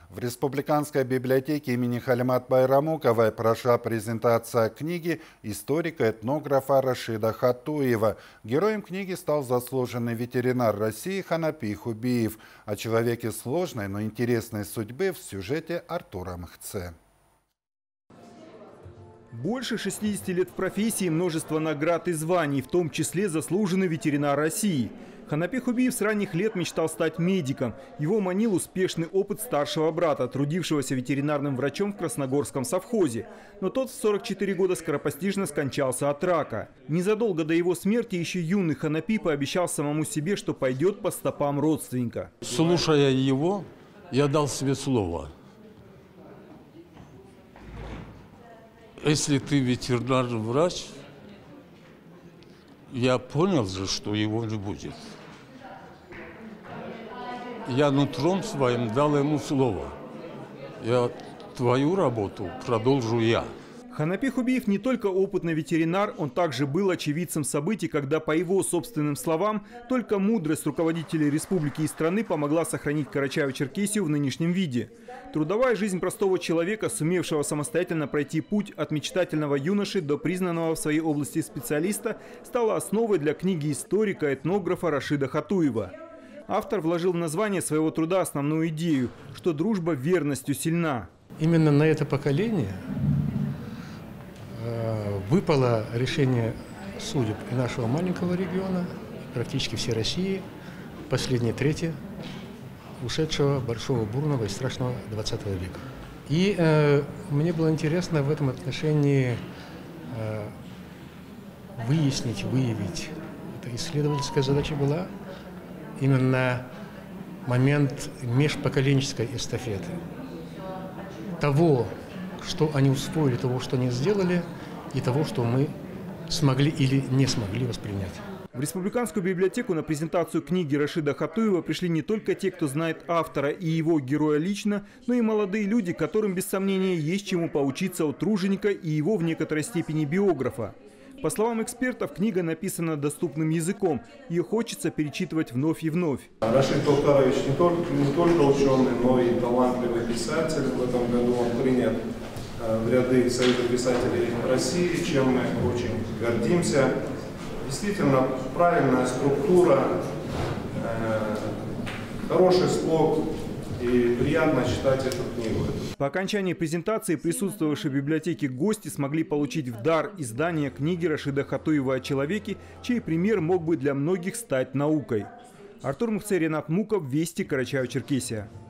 В Республиканской библиотеке имени Халимат Байрамуковой прошла презентация книги историка-этнографа Рашида Хатуева. Героем книги стал заслуженный ветеринар России Ханапи Хубиев. О человеке сложной, но интересной судьбы в сюжете Артура Мхце. Больше 60 лет в профессии, множество наград и званий, в том числе заслуженный ветеринар России. Ханапи Хубиев с ранних лет мечтал стать медиком. Его манил успешный опыт старшего брата, трудившегося ветеринарным врачом в Красногорском совхозе. Но тот в 44 года скоропостижно скончался от рака. Незадолго до его смерти еще юный Ханапи пообещал самому себе, что пойдет по стопам родственника. Слушая его, я дал себе слово. Если ты ветеринарный врач, я понял же, что его не будет. Я нутром своим дал ему слово. Твою работу продолжу я. Ханапи Хубиев не только опытный ветеринар, он также был очевидцем событий, когда, по его собственным словам, только мудрость руководителей республики и страны помогла сохранить Карачаево-Черкесию в нынешнем виде. Трудовая жизнь простого человека, сумевшего самостоятельно пройти путь от мечтательного юноши до признанного в своей области специалиста, стала основой для книги историка-этнографа Рашида Хатуева. Автор вложил в название своего труда основную идею, что дружба верностью сильна. Именно на это поколение выпало решение судеб и нашего маленького региона, практически всей России, последние трети ушедшего большого, бурного и страшного 20 века. И мне было интересно в этом отношении выяснить, выявить. Это исследовательская задача была именно момент межпоколенческой эстафеты. Того, что они усвоили, того, что они сделали, и того, что мы смогли или не смогли воспринять. В Республиканскую библиотеку на презентацию книги Рашида Хатуева пришли не только те, кто знает автора и его героя лично, но и молодые люди, которым без сомнения есть чему поучиться от труженика и его в некоторой степени биографа. По словам экспертов, книга написана доступным языком. Ее хочется перечитывать вновь и вновь. Рашид Толтарович не только ученый, но и талантливый писатель. В этом году он принят в ряды Союза писателей России, чем мы очень гордимся. Действительно, правильная структура, хороший слог, и приятно читать эту книгу. По окончании презентации присутствовавшие в библиотеке гости смогли получить в дар издание книги Рашида Хатуева о человеке, чей пример мог бы для многих стать наукой. Артур Мхце, Ренат Муков, Вести, Карачаево-Черкесия.